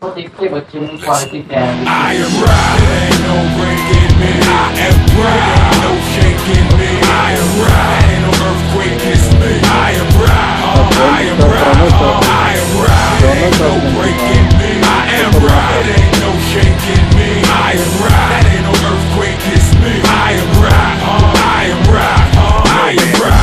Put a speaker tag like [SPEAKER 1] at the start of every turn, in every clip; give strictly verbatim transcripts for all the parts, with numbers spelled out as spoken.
[SPEAKER 1] I am right, ain't no breaking me. I am right, no shaking me. I am right, ain't no earthquake kiss me. I am right, I am right, I am right, ain't no breaking me. I am right, ain't no shaking me. I am right, ain't no earthquake kiss me. I am right, I am right, I am right.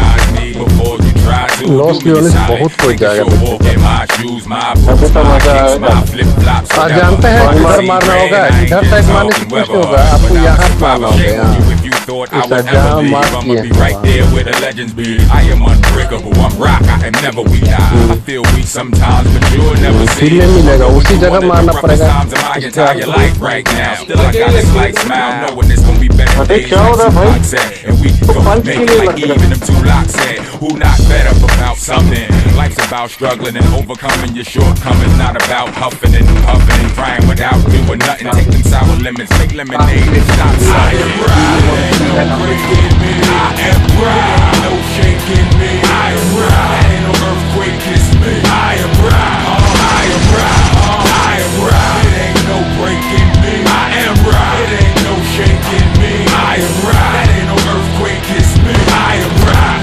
[SPEAKER 2] Loss की वजह से बहुत कोई जाएगा अभी तो मजा आएगा। आप जानते हैं इधर मारना होगा, इधर साइड मारने से कुछ नहीं होगा, आपको यहाँ मारना होगा। यहाँ इस जहाँ मार किए नहीं मिलेगा, उसी जगह मारना पड़ेगा।
[SPEAKER 3] अरे क्या हो रहा है भाई, तो पंच के लिए लग रहा है।
[SPEAKER 1] Who not better about something? Life's about struggling and overcoming your shortcomings, not about huffing and puffing and crying without doing nothing. Take them sour lemons, make lemonade and stop sighing. I am right, ain't no breaking me. I am right, no shaking me. I am right, ain't no earthquake kiss me. I am right, I am right, I am right, it ain't no breaking me. I am right, it ain't no shaking me. I am right, ain't no earthquake kiss me. I am right.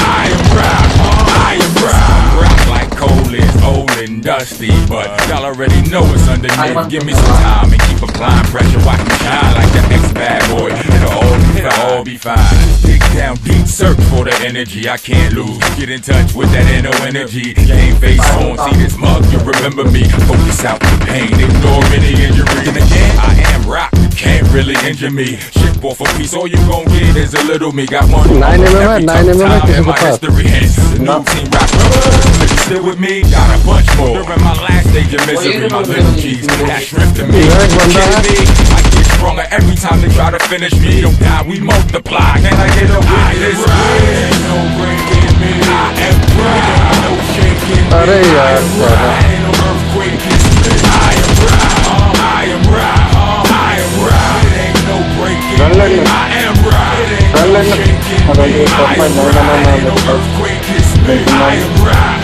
[SPEAKER 1] Old and dusty, but y'all already know it's underneath. Give me some time and keep applying pressure. Watch me shine like the ex-bad boy. It'll all, it'll all be fine. Dig down deep, search for the energy I can't lose. Get in touch with that inner energy. Game face on, see this mug, you remember me. Focus out the pain, ignore any injury. And again, I am rock, you can't really injure me. Ship off a piece, all you gon' get is a little me. Got one
[SPEAKER 2] nine
[SPEAKER 1] every
[SPEAKER 2] nine
[SPEAKER 1] tough time in my
[SPEAKER 2] nine
[SPEAKER 1] history. Hence, the new team rock. Still with me, got a bunch more. During my last stage of misery, my little G's that strength to me. Kidding me? I get stronger every time they try to finish me. Don't die, we multiply. Can I get a witness? Ain't no breaking me. I am right, no shaking me. I am right, ain't no earthquake kiss me. I am right, I am right, I am right. It ain't no breaking me. I am right, it ain't no shaking me. I am right, ain't no earthquake kiss me. I am right.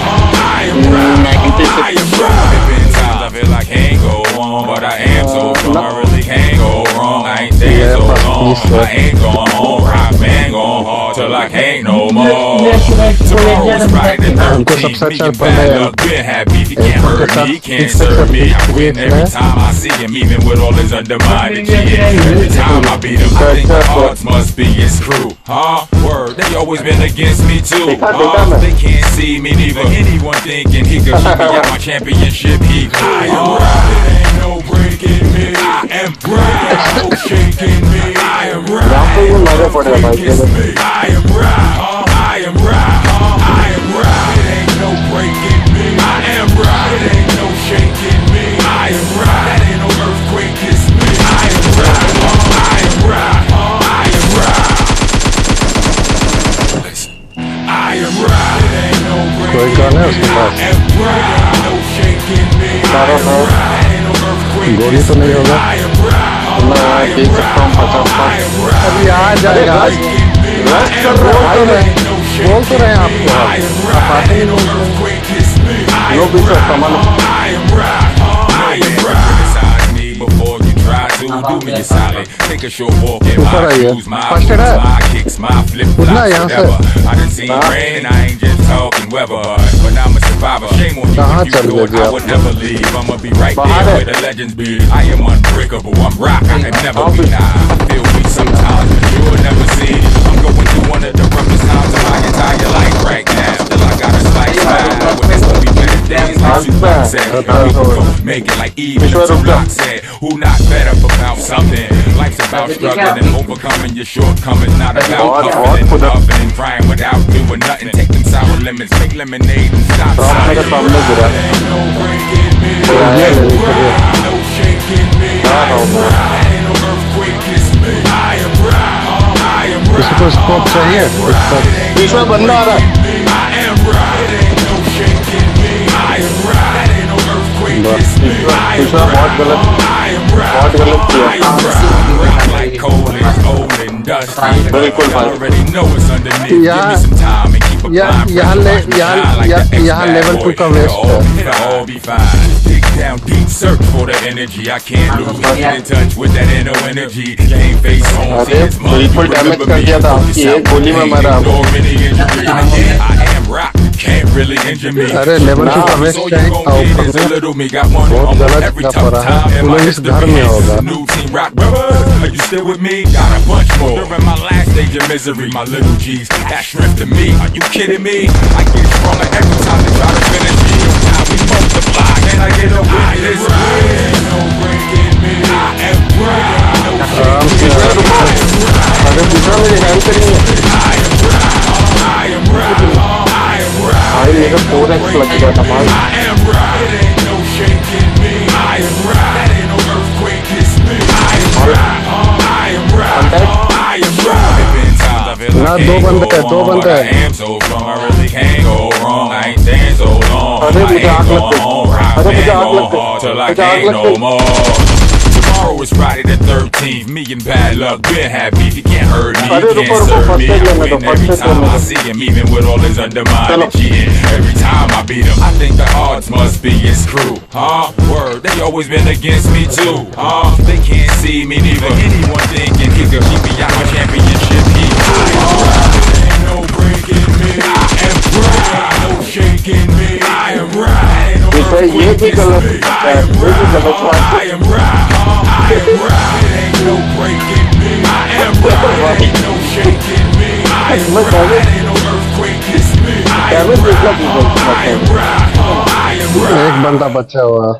[SPEAKER 1] I am right. Times I feel like I can't go on, but I am so strong. I really can't go wrong. I ain't staying so long. I ain't going home. Rock man going hard till I can't no more. Tomorrow's Friday the thirteenth. Me and bad luck been happy. He can't hurt me. He can't serve me. I win every time I see him, even with all his undermining shit. Every time I beat him, I think the odds must be his crew. Huh? Word. They always been against me too. Uh, they can't see me neither. Anyone thinking he could keep me out my championship heat. I am right, it ain't no breaking me. I am right, no shaking me. I am right, ain't no earthquake kiss me. I am right, I am right, I am right, it ain't no breaking me. I am right, it ain't no shaking me. I am right, ain't no earthquake kiss me. I am right, I am right, I am right. I am right, it ain't no breaking me. I am right, no shaking me. I am right, ain't no earthquake kiss me. I am right,
[SPEAKER 3] मैं देख सकता हूँ पचास का
[SPEAKER 2] अभी आ जाएगा।
[SPEAKER 3] Rush कर रहे हैं,
[SPEAKER 2] बोल तो रहे हैं आपको, आप आते ही नहीं।
[SPEAKER 3] लो भी सर सामान
[SPEAKER 1] do me a solid. Take a short walk and
[SPEAKER 2] ऊपर
[SPEAKER 1] my
[SPEAKER 2] आइए,
[SPEAKER 1] shoes, my
[SPEAKER 2] फर्स्ट
[SPEAKER 1] boots,
[SPEAKER 2] है
[SPEAKER 1] my kicks, my flip
[SPEAKER 2] उठना
[SPEAKER 1] flops,
[SPEAKER 2] यहाँ से।
[SPEAKER 1] whatever. I done seen rain and I ain't just talking weather, but I'm a survivor. Shame on you
[SPEAKER 2] कहाँ
[SPEAKER 1] if you
[SPEAKER 2] चल
[SPEAKER 1] thought
[SPEAKER 2] गए
[SPEAKER 1] I would never leave. I'ma be right
[SPEAKER 3] बाहर
[SPEAKER 1] there
[SPEAKER 3] है।
[SPEAKER 1] where the legends be. I am unbreakable. I'm rock. I can never be nah. I feel weak sometimes, but you will never see. I'm going through one of the roughest times of my entire life right now. Still I got a slight smile. Knowing it's gonna be better days. Like Tupac said, we gon' make it like Eve and Tupac said. Who not better about something? Life's about struggling and overcoming your shortcomings. Not about huffing and puffing and crying without doing nothing. Take them sour lemons, make lemonade and stop sighing. Ain't no breaking me. No shaking me. I am right. Ain't no earthquake kiss me. I am right. I am right.
[SPEAKER 2] किसी को scope चाहिए?
[SPEAKER 3] इसमें बंदा आ रहा है।
[SPEAKER 1] I am right. Ain't no shaking me. I am right. Ain't no earthquake kiss me. I am right.
[SPEAKER 3] बहुत गलत, बहुत गलत किया।
[SPEAKER 1] coal is old and dusty. I already know it's underneath. Give me some time and keep applying pressure. Watch me shine like the X-Bad boy. It'll all be fine. Dig down deep, search for the energy. I can't lose. Get in touch with that inner energy. Game face on, see it's money. You remember me. Focus out on pain. Ignore any injury. I am rock. Can't really injure me.
[SPEAKER 2] अरे level two का waste tank बहुत गलत लग रहा है. Police इस घर में होगा.
[SPEAKER 1] Are you still with me? Got a bunch more. During my last stage of misery, my little G's that strength to me. Are you kidding me? I get stronger every time they try to finish me. Now we multiply. Can I get a witness? Ain't no breaking me. I am proud. No shaking.
[SPEAKER 3] अरे दूसरा मेरी help करेंगे.
[SPEAKER 1] I am proud. I am proud.
[SPEAKER 3] भाई मेरा four x लग गया था भाई.
[SPEAKER 1] I am right. It ain't no shaking me. I am right. That ain't no earthquake, it's me. I am right. I am right. I am right. Been times I feel like I can't go wrong, but I am so strong. I really can't go wrong. I ain't staying so long. I ain't going home. I ain't going hard till I can't no more. Tomorrow is Friday the thirteenth. Me and bad luck, been happy. If you can't hurt me, you can't serve me. I win every time I see him, even with all his undermining cheating. Every time I beat him, I think the odds must be his crew. Huh? Word, they always been against me too. Huh? They can't see me neither. Anyone thinking he could keep me out my championship heat. Ain't no breaking me. I am proud. No shaking me. I am right. Ain't no earthquake, it's me. I am right. I am right. I am right. It ain't no breaking me. I am right. Ain't no shaking me. I am right. Ain't no earthquake, it's me. I am right. I am right. I am right.
[SPEAKER 2] एक बंदा बचा हुआ.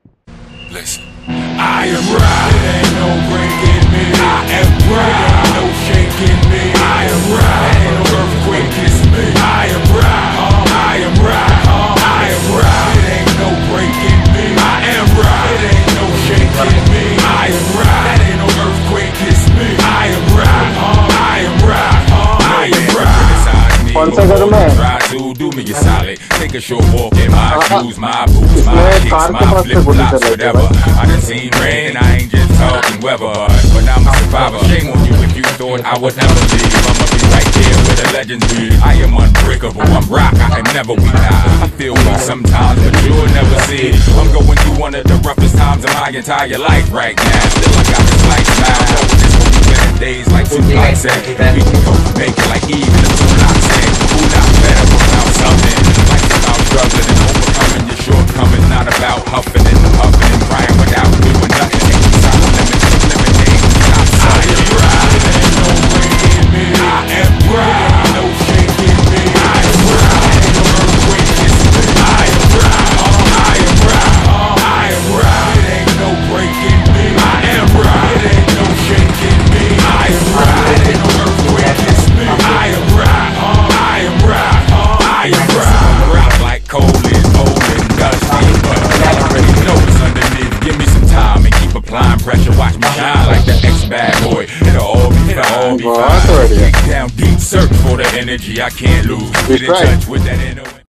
[SPEAKER 1] Listen. I am right. It ain't no breaking me. I am right. No shaking me. I am right. Ain't no earthquake, it's me. I am right. I am right. I am right. It ain't no breaking me. I am right. It ain't no shaking me. I am right. That ain't no earthquake, it's me. I am right. I am right. I am right.
[SPEAKER 3] कौन सा घर में?
[SPEAKER 1] Try to do me a solid. Take a short walk in my shoes, my boots, my kicks, my flip flops, whatever. I done seen rain, I ain't just talking weather. But I'm a survivor. Shame on you if you thought I would never leave. I'ma be right there where the legends be. I am unbreakable. I'm rock. I am never weak. I feel weak sometimes, but you'll never see it. I'm going through one of the roughest times of my entire life right now. Still I got this light smile. This will be better days like two blocks said. We can go make it like even the two blocks said. Who not better without something? Life's about struggling and overcoming your shortcomings. Not about huffing and puffing and crying without doing nothing. Ain't solid lemonade, lemonade, stop solid. I am right. Ain't no breaking me. I am right. No shaking me. I am right. Ain't no earthquake, it's me. I am right. I am right. I am right. It ain't no breaking me. I am right. It ain't no shaking me. I am right. Ain't no earthquake, it's me. I am right. I am right. I am right. I'm rock like coal is old and dusty, but I already know it's underneath. Give me some time and keep applying pressure. Watch me shine like the X-Bad boy. It'll all be, it'll all be fine. Dig down deep, search for the energy I can't lose. Get in touch with that inner.